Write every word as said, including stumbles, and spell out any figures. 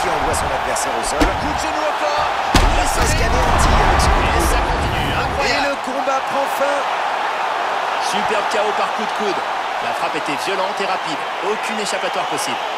qui envoie son adversaire au sol. Coup de genou encore. Il va presque anéanti avec son coup de Et coude. ça continue, Et incroyable. le combat prend fin. Superbe K O par coup de coude. La frappe était violente et rapide. Aucune échappatoire possible.